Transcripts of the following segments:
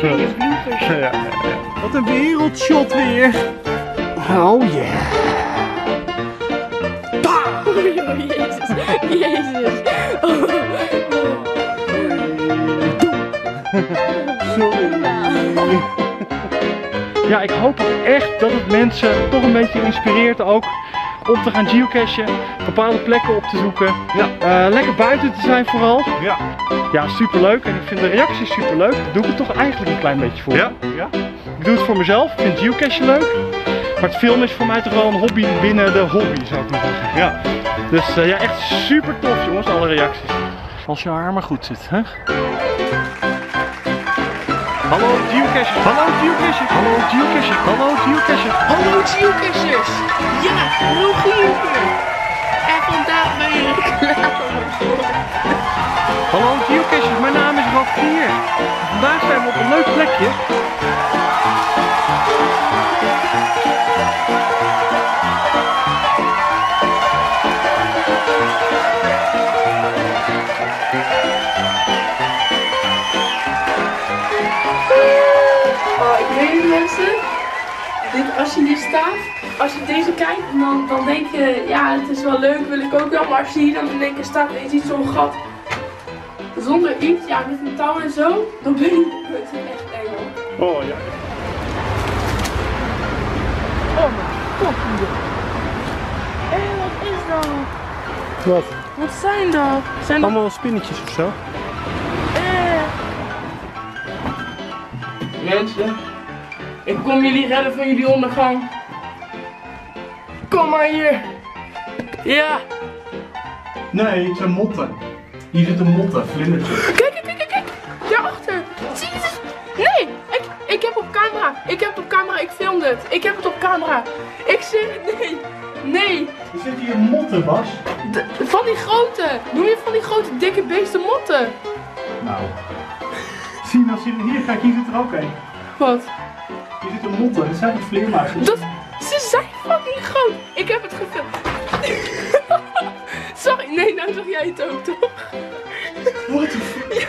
in je bloepers. Ja. Wat een wereldshot weer. Oh yeah. Oh, jezus. Jezus. Oh. Sorry. Ja, ik hoop ook echt dat het mensen toch een beetje inspireert ook om te gaan geocachen, bepaalde plekken op te zoeken. Ja. Lekker buiten te zijn vooral. Ja. Ja, superleuk. En ik vind de reacties superleuk. Daar doe ik het toch eigenlijk een klein beetje voor. Ja. Ja. Ik doe het voor mezelf. Ik vind geocachen leuk. Maar het filmen is voor mij toch wel een hobby binnen de hobby, zou ik maar zeggen. Ja. Dus ja, echt super tof jongens, alle reacties. Als je haar maar goed zit, hè? Hallo geocachers, hallo geocachers, hallo geocachers, hallo geocachers. Hallo geocachers! Ja, Rogier! En vandaag ben je klaar voor. Hallo geocachers, mijn naam is Rogier. Vandaag zijn we op een leuk plekje. Oh, ik weet het mensen. Als je hier staat, als je deze kijkt, dan denk je, ja het is wel leuk, wil ik ook wel. Maar als je hier dan in één keer staat en je ziet zo'n gat zonder iets, ja met een touw en zo, dan ben je het is echt eng hoor. Oh ja. Oh mijn god. Hé, wat is dat? Wat? Wat zijn dat? Zijn dat... Allemaal spinnetjes of zo? Mensen, ik kom jullie redden van jullie ondergang. Kom maar hier. Ja. Nee, het zijn motten. Hier zitten motten, vlindertjes. Kijk, kijk, kijk, kijk. Daarachter. Zie je het? Nee, ik heb op camera. Ik heb het op camera. Ik filmde het. Ik heb het op camera. Ik zeg het, nee. Nee. Er zitten hier motten, Bas. Van die grote. Noem je van die grote dikke beesten motten? Nou. Zie je, hier, kijk, hier zit er ook een. Wat? Hier zitten motten, dat zijn niet vleermuizen. Ze zijn fucking groot. Ik heb het gefilmd. Sorry, nee, nou zeg jij het ook toch? What the fuck?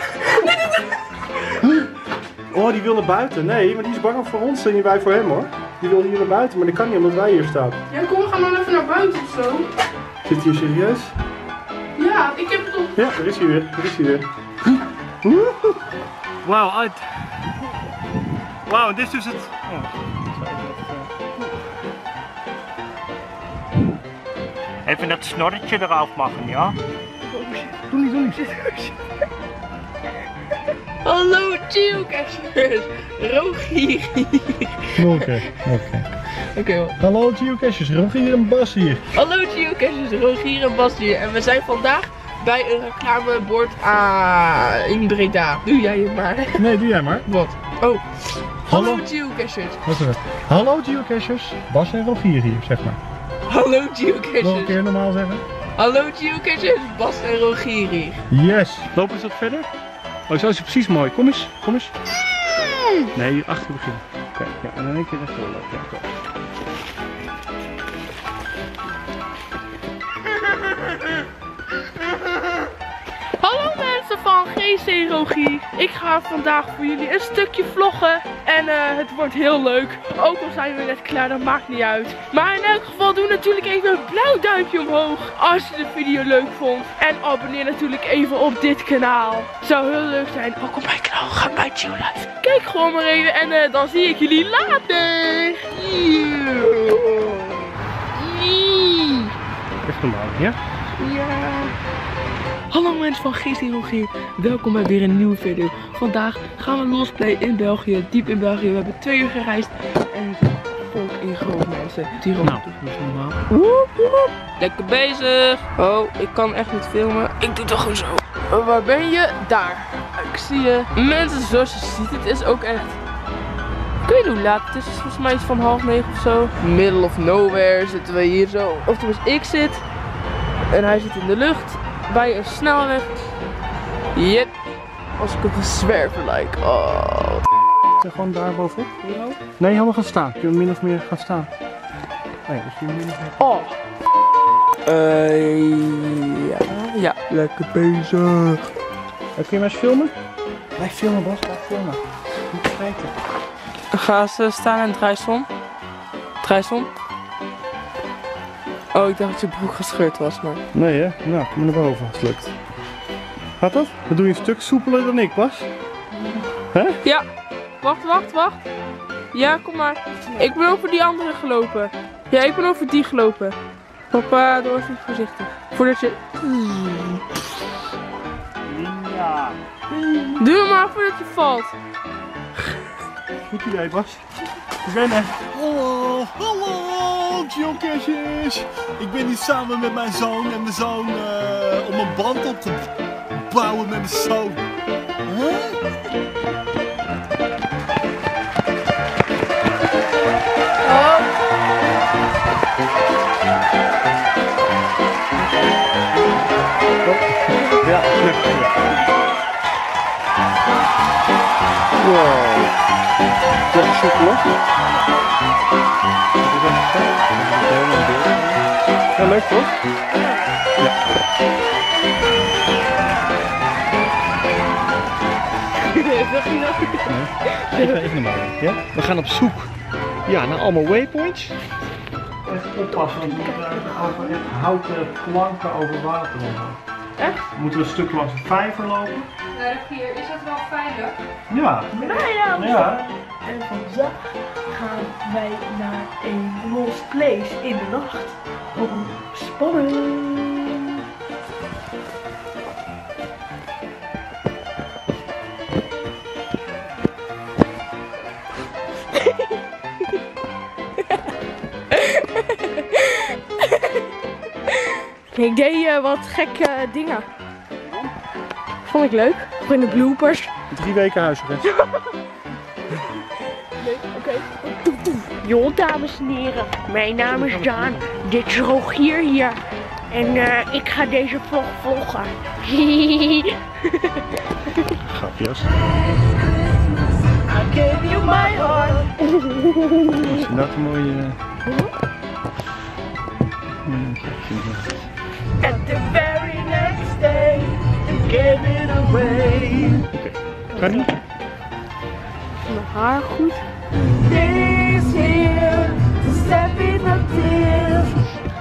Oh, die wil naar buiten. Nee, maar die is bang voor ons en niet wij voor hem hoor. Die wil hier naar buiten, maar dat kan niet omdat wij hier staan. Ja, kom, we gaan dan even naar buiten of zo. Zit hier serieus? Ja, ik heb het op. Ja, daar is hij weer. Daar is hij weer. Wauw, uit. Wauw, dit is dus het. Oh. Even dat snorretje eraf maken, ja? Doe niet. Hallo geocachers, Rogier. Oké. Hallo geocachers, Rogier en Bas hier. Hallo geocachers, Rogier en Bas hier. En we zijn vandaag bij een reclamebord in Breda. Doe jij het maar. Nee, doe jij maar. Wat? Oh. Hallo Hallo. geocachers. Wat is het? Hallo geocachers, Bas en Rogier hier, zeg maar. Hallo Nog een geocachers. keer normaal zeggen. Hallo geocachers, Bas en Rogier hier. Yes. Lopen we eens wat verder? Oh, zo is het precies mooi. Kom eens, kom eens. Nee, hier achter beginnen. Oké, ja, en dan één keer rechtdoor lopen. Ja, kom. Hallo mensen van GC Rogier. Ik ga vandaag voor jullie een stukje vloggen. En het wordt heel leuk. Ook al zijn we net klaar, dat maakt niet uit. Maar in elk geval doe natuurlijk even een blauw duimpje omhoog als je de video leuk vond. En abonneer natuurlijk even op dit kanaal. Zou heel leuk zijn. Ook op mijn kanaal. Ga bij Chill Life. Kijk gewoon maar even en dan zie ik jullie later. Echt normaal, ja? Ja. Hallo mensen van GC Rogier, welkom bij weer een nieuwe video. Vandaag gaan we losplay in België, diep in België. We hebben 2 uur gereisd en er zit volk in groot mensen. Die Nou, toch niet normaal. Woep, woep. Lekker bezig. Oh, ik kan echt niet filmen. Ik doe toch gewoon zo. Oh, waar ben je? Daar. Ik zie je. Mensen, zoals je ziet, het is ook echt... Ik weet niet hoe laat het is, volgens mij is het van 8:30 of zo. Middle of nowhere zitten we hier zo. Of tenminste, ik zit en hij zit in de lucht. Bij een snelweg. Yep. Als ik op een zwerver lijk. Oh. Gewoon daar bovenop? Ja. Nee, helemaal gaan staan. Kun je min of meer gaan staan? Nee, dus je min of meer... Oh. Ja. Lekker bezig. Kun je mij eens filmen? Blijf filmen, Bas. Blijf filmen. Niet vergeten. Ga ze staan en draai om. Draai om. Oh, ik dacht dat je broek gescheurd was, maar... Nee hè? Nou, kom maar naar boven als het lukt. Gaat dat? Dat doe je een stuk soepeler dan ik, Bas. Hè? Ja. Wacht. Ja, kom maar. Ik ben over die andere gelopen. Ja, ik ben over die gelopen. Papa, doe even voorzichtig. Voordat je... Ja. Doe maar voordat je valt. Goed idee, Bas. Rennen. Hallo, geocachers! Ik ben hier samen met mijn zoon en mijn zoon om een band op te bouwen met mijn zoon. Ja, lukt. Wow. Dat is soepel. Ja, leuk toch? Ja. Even naar buiten. Ja? We gaan op zoek naar allemaal waypoints. Even oppassen, want we moeten over echt houten planken over water omgaan. Echt? We moeten een stuk langs de vijver lopen. Hier, is dat wel veilig? Ja. Ja. En vandaag gaan wij naar een lost place in de nacht. Oh, spannend! Ik deed wat gekke dingen. Vond ik leuk. Voor in de bloopers. 3 weken huisarrest. Jo, dames en heren, mijn naam is Daan. Dit is Rogier hier. En ik ga deze vlog volgen. Grapjes. I gave you my heart. Is dat een mooie... At the very next day, you gave it away. Oké, kan niet? Mijn haar goed. This here, to step in the tears.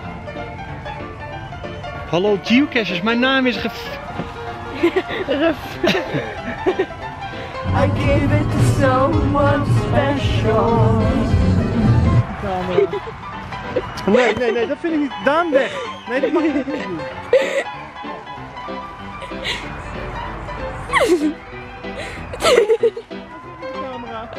Hallo geocachers, mijn naam is I gave it to someone special. Nee, dat vind ik niet. Daan, weg. Nee, dat mag je niet doen. Camera.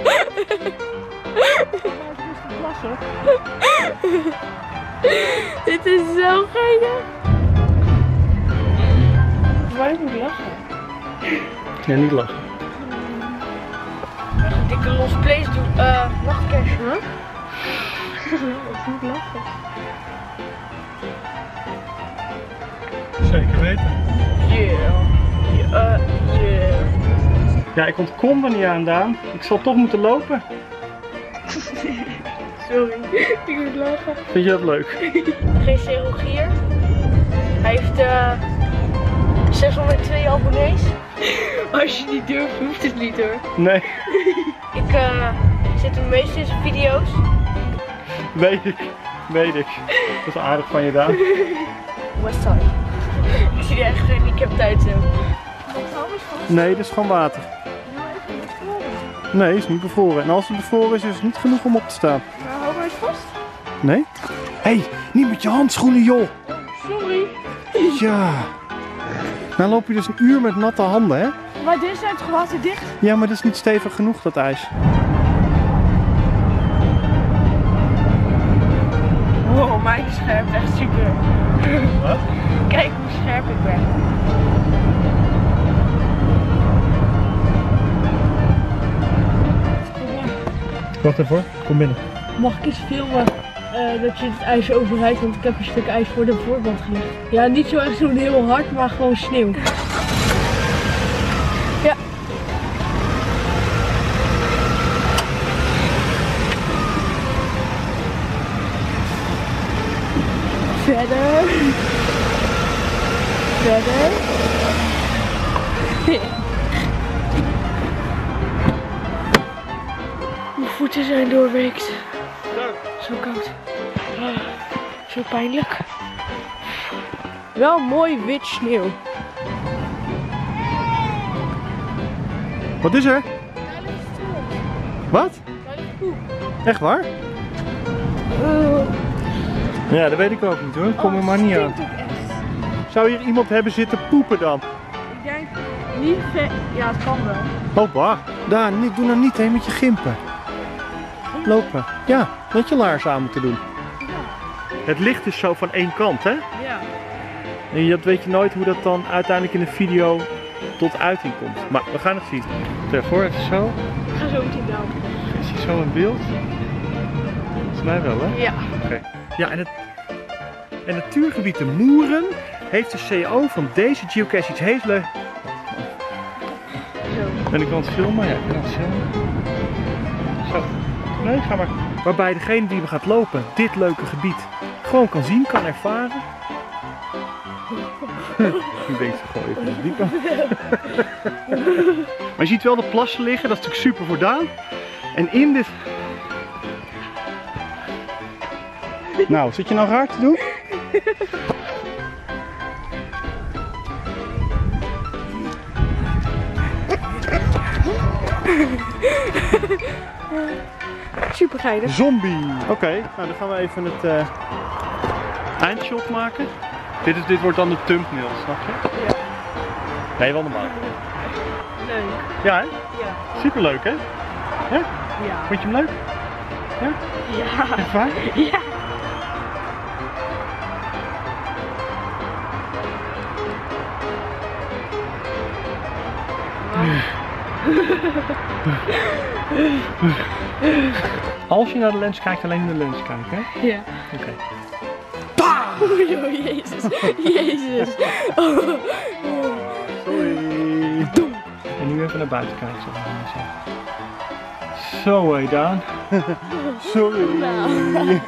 Dit is zo geinig. Waarom moet ik lachen? Ja, niet lachen. Een dikke lost place doen. Nachtcash, hè? Ik moet lachen. Zeker weten. Yeah. Ja, ik ontkom er niet aan, Daan. Ik zal toch moeten lopen. Sorry, ik moet lachen. Vind je dat leuk? GC Rogier. Hij heeft 602 abonnees. Als je niet durft, hoeft het niet hoor. Nee, Ik zit hem meest in zijn video's. weet ik. Dat is aardig van je, Daan. Westside. Ik zie er echt gehandicapt uit zo. Nee, dat is gewoon water. Nee, is niet bevroren. En als het bevroren is, is het niet genoeg om op te staan. Nou, hou maar eens vast. Nee? Hé, hey, niet met je handschoenen, joh! Sorry. Ja. Nou loop je dus een uur met natte handen, hè? Maar dit is het gewater dicht. Ja, maar dat is niet stevig genoeg, dat ijs. Wow, mijn scherp echt super. Wat? Kijk hoe scherp ik ben. Wacht even hoor, kom binnen. Mag ik eens filmen dat je het ijs overrijdt, want ik heb een stuk ijs voor de voorband gelegd. Ja, niet zo echt zo heel hard, maar gewoon sneeuw. Ja. Verder. zijn doorweekt. Zo koud. Zo pijnlijk. Wel mooi wit sneeuw. Wat is er? Wat? Echt waar? Ja, dat weet ik ook niet hoor. Kom er maar niet aan. Zou hier iemand hebben zitten poepen dan? Ik denk niet ver. Ja, het kan wel. Oh, bah. Daan, doe nou niet hè met je gimpen. Lopen. Ja, dat je laarzen aan moeten doen. Het licht is zo van één kant hè? Ja. En dat weet je nooit hoe dat dan uiteindelijk in de video tot uiting komt. Maar we gaan het zien. Stel voor, even zo. Ik ga zo meteen down. Is hij zo in beeld? Volgens mij wel hè? Ja. Oké. Ja, en het natuurgebied de Moeren heeft de CO van deze geocache iets heel leuk. Zo. Ben ik aan het filmen? Ja, ik ben aan het filmen. Zo. Nee, ga maar. Waarbij degene die we gaat lopen dit leuke gebied gewoon kan zien, kan ervaren. Ik denk ze gewoon even de diep aan. Maar je ziet wel de plassen liggen, dat is natuurlijk super voor Daan. En in dit... Nou, zit je nou raar te doen? Super geinig. Zombie! Oké, nou dan gaan we even het eindshot maken. Dit wordt dan de thumbnail, snap je? Ja. Nee, wel normaal. Leuk. Ja hè? Ja. Superleuk hè? Ja? Ja. Vond je hem leuk? Ja? Ja. Echt waar? Ja. Als je naar de lens kijkt, alleen in de lens kijken hè? Ja. Oké. Oh, jezus. Jezus. Oh. Sorry. En nu even naar buiten kijken, zo gaan we zeggen. Zo hé Daan. Sorry. Nou.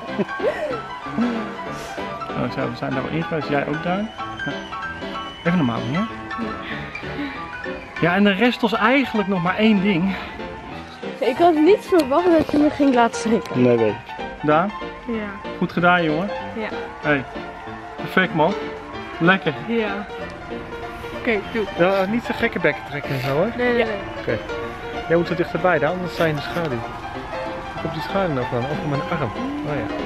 Oh, zo, we zijn daar wel in geweest. Jij ook Daan? Ja. Even normaal doen, ja? Ja, en er rest ons eigenlijk nog maar één ding. Ik had niet verwacht dat je me ging laten schrikken. Nee, weet ik. Daan, Ja. goed gedaan jongen. Ja. Hey, perfect man. Lekker. Ja. Oké, doe. Ja, niet zo gekke bekken trekken en zo hoor. Nee. Oké. Jij moet er dichterbij dan, anders sta je in de schaduw. Op die schaduw nog dan, op mijn arm. Oh ja.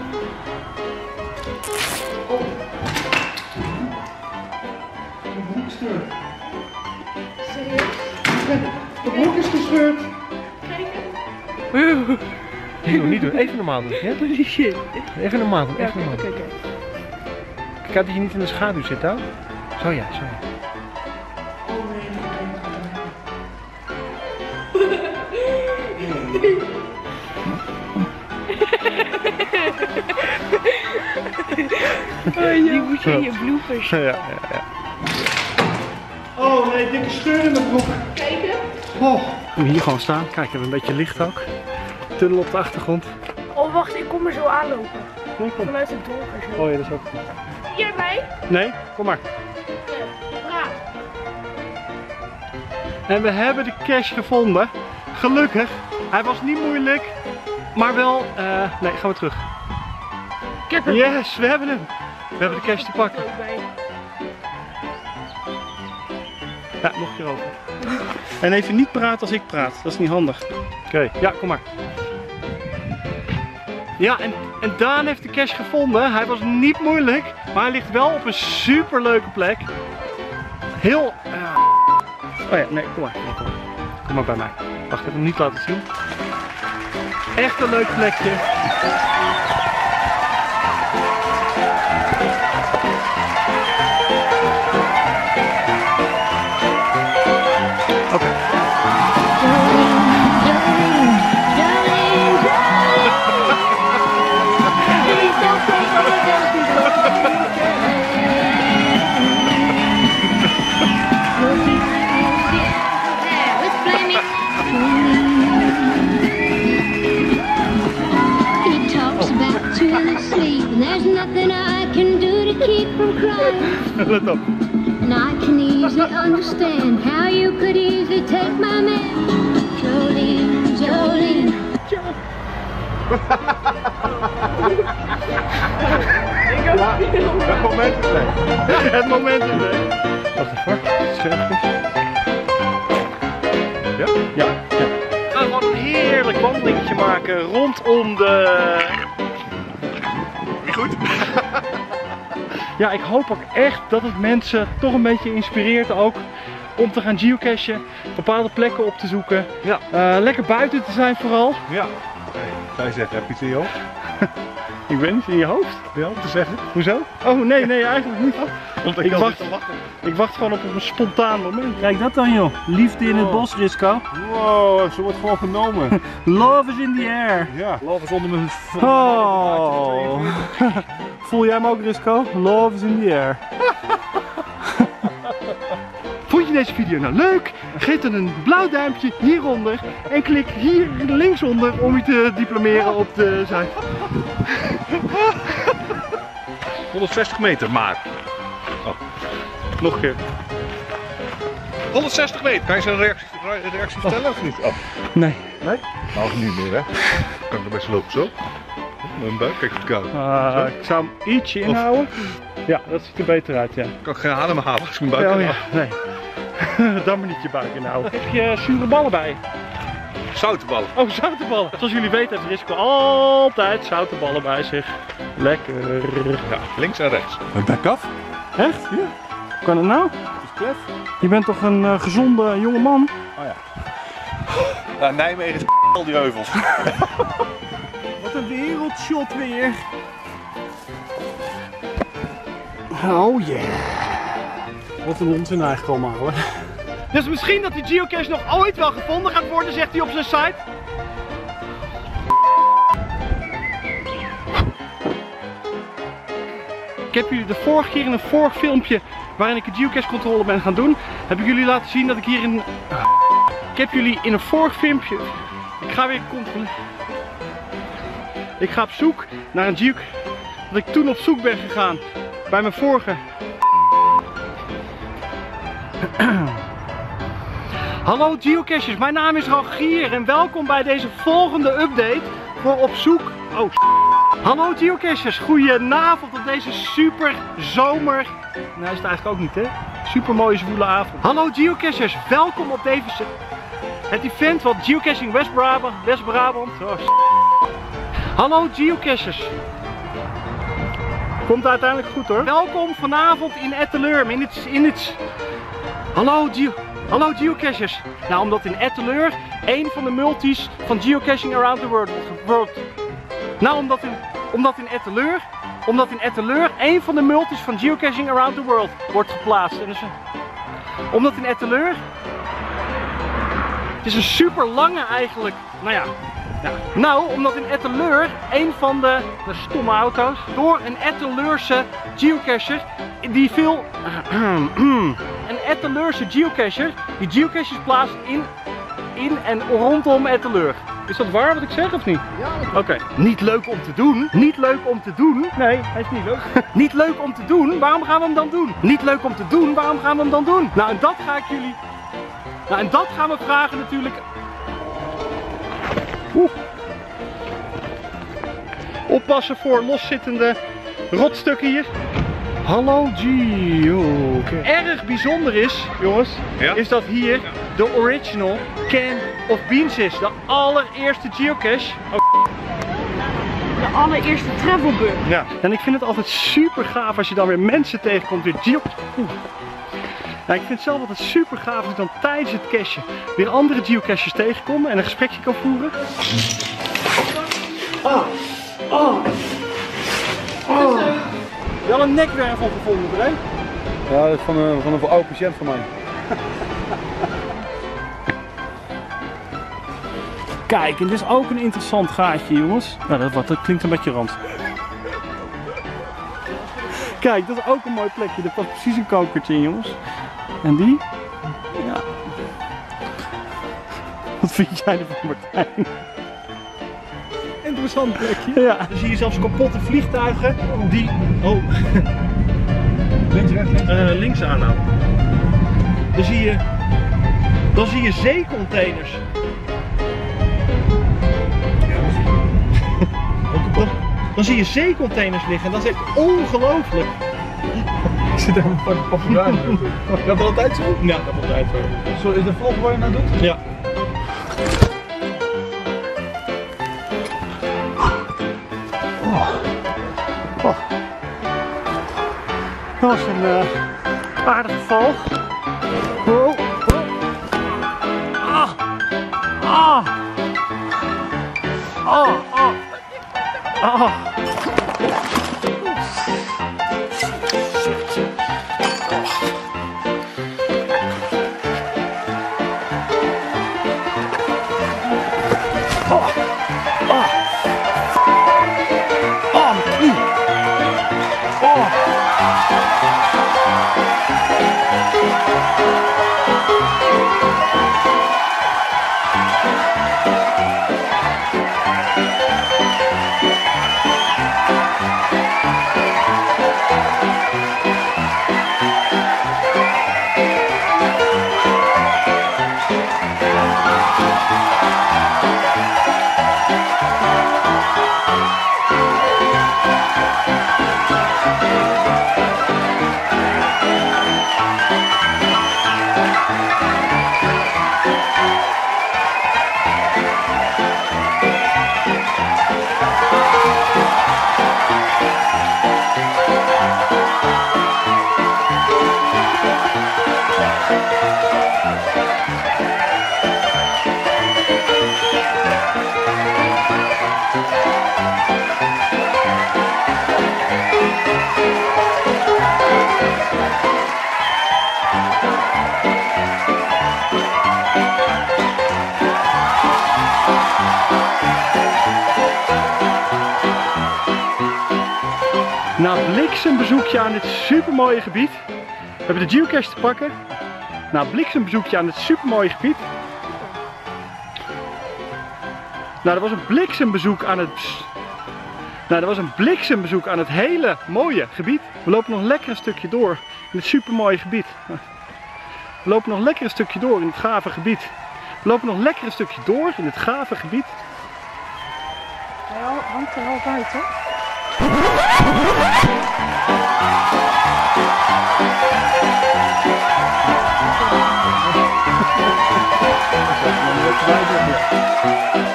De broek is gescheurd. Niet doen, even normaal doen. Ja? Shit. Even normaal doen, even normaal Oké. doen. Kijk dat je niet in de schaduw zit, hè? Zo ja, zo ja. Die moet je in je bloepers. Ja. Oh nee, dikke scheur in mijn broek. Kijken. Oh, moet hier gewoon staan. Kijk, we hebben een beetje licht ook. Tunnel op de achtergrond. Oh, wacht, ik kom er zo aanlopen. Nee, kom. Vanuit het donker. Oh ja, dat is ook goed. Hierbij. Nee, kom maar. Praat. En we hebben de cache gevonden. Gelukkig. Hij was niet moeilijk. Maar wel... nee, gaan we terug. Yes, we hebben hem. We hebben de cache te pakken. Ja, nog een keer over. En even niet praten als ik praat. Dat is niet handig. Oké, ja, kom maar. Ja, en Daan heeft de cache gevonden. Hij was niet moeilijk. Maar hij ligt wel op een super leuke plek. Heel... Oh ja, nee, kom maar. Kom maar bij mij. Wacht, ik heb hem niet laten zien. Echt een leuk plekje. Oké. He talks about to sleep, and there's nothing I can do to keep from crying. Let op. And I can easily understand how you could easily take my man. Jolene, Jolene. Ja, het moment is weg. Het moment is weg. Wacht even, scherpjes. Ja? Ja. We gaan gewoon een heerlijk wandelingetje maken rondom de... Niet goed? Ja, ik hoop ook echt dat het mensen toch een beetje inspireert ook om te gaan geocachen, bepaalde plekken op te zoeken. Ja. Lekker buiten te zijn vooral. Ja. Zij zeggen, heb je iets in je hoofd? Ik weet niet, in je hoofd? Ja, om te zeggen. Hoezo? Oh nee, eigenlijk niet. Want Ik wacht gewoon op een spontaan moment. Kijk dat dan joh, liefde in het bos, Risco. Wow, ze wordt gewoon genomen. Love is in the air. Ja. Love is onder mijn... Oh. Voel jij hem ook, Risco? Love is in the air. Vond je deze video nou leuk? Geef dan een blauw duimpje hieronder en klik hier linksonder om je te diplomeren op de site. 160 meter, maar. Oh. Nog een keer. 160 meter. Kan je zo'n reactie stellen of niet? Oh. Nee. Nee? Nou, niet meer hè. Kan ik er best lopen zo. Mijn buik, kijk het koud. Ik zou hem ietsje inhouden. Ja, dat ziet er beter uit, ja. Kan ik geen adem halen als ik mijn buik Oh, inhoud. ja. Nee. Dan maar niet je buik inhouden. Heb je zure ballen bij? Zoute ballen. Oh, zoute ballen. Zoals jullie weten heeft Risco altijd zoute ballen bij zich. Lekker. Ja, links en rechts. Back af? Echt? Ja. Hoe kan het nou? Is klef? Je bent toch een gezonde jonge man? Ja, Nijmegen is al die heuvels. Wat een wereldshot weer. Oh yeah. Wat een onzin eigenlijk allemaal hoor. Dus misschien dat die geocache nog ooit wel gevonden gaat worden, zegt hij op zijn site. Ik heb jullie de vorige keer in een vorig filmpje waarin ik een geocache controle ben gaan doen, heb ik jullie laten zien dat ik hier in... Ik heb jullie in een vorig filmpje... Ik ga weer controleren. Ik ga op zoek naar een geocache dat ik toen op zoek ben gegaan bij mijn vorige... Hallo geocachers, mijn naam is Rogier en welkom bij deze volgende update voor op zoek... Oh, hallo geocachers, goedenavond op deze super zomer... Nou is het eigenlijk ook niet hè, super mooie zwoele avond. Hallo geocachers, welkom op deze... Het event van Geocaching West-Brabant. Hallo geocachers. Komt uiteindelijk goed hoor. Welkom vanavond in Etteleur, Hallo geocachers. Nou, omdat in Etteleur één van de multis van Geocaching Around the World. Nou, omdat in Etteleur één van de multis van Geocaching Around the World wordt geplaatst. En dus, omdat in Etteleur... Het is een super lange eigenlijk. Nou ja. Nou, omdat in Etteleur één van de stomme auto's door een Etteleurse geocacher die veel... Een Etteleurse geocacher die geocaches plaatst in en rondom Etteleur. Is dat waar wat ik zeg of niet? Ja. Oké. Niet leuk om te doen. Niet leuk om te doen. Nee, hij is niet leuk. Niet leuk om te doen. Waarom gaan we hem dan doen? Niet leuk om te doen. Waarom gaan we hem dan doen? Nou, en dat ga ik jullie... Nou, en dat gaan we vragen natuurlijk... Oppassen voor loszittende rotstukken hier. Hallo geocache. Erg bijzonder is, jongens, is dat hier de original can of beans is. De allereerste geocache. De allereerste travelbug. Ja. En ik vind het altijd super gaaf als je dan weer mensen tegenkomt weer Nou, ik vind het zelf altijd super gaaf als ik dan tijdens het cachen weer andere geocaches tegenkom en een gesprekje kan voeren. Wel een nekwervel gevonden, Bre. Ja, dat is van een oude patiënt van mij. Kijk, en dit is ook een interessant gaatje, jongens. Nou, dat klinkt een beetje rand. Kijk, dat is ook een mooi plekje. Er past precies een kokertje in, jongens. En die? Ja. Wat vind jij ervan, Martijn? Interessant plekje. Ja. Dan zie je zelfs kapotte vliegtuigen die... Oh. Links, rechts, links aanhouden. Dan zie je zeecontainers. dan zie je zeecontainers liggen en dat is echt ongelooflijk. Ik zit helemaal voor de papegaai. Dat is altijd zo? Ja, dat is altijd zo. Zo is de vlog waar je naar doet? Ja. Dat was een aardige val. Oh, oh. Ah. Ah. Ah. Ah. Ah. Na bliksembezoekje aan dit supermooie gebied. We hebben de geocache te pakken. Na bliksembezoekje aan dit supermooie gebied. Nou, er was een bliksembezoek aan het... Nou, er was een bliksembezoek aan het hele mooie gebied. We lopen nog lekker een stukje door in het supermooie gebied. We lopen nog lekker een stukje door in het gave gebied. We lopen nog lekker een stukje door in het gave gebied. Hij hangt er al buiten. Ja.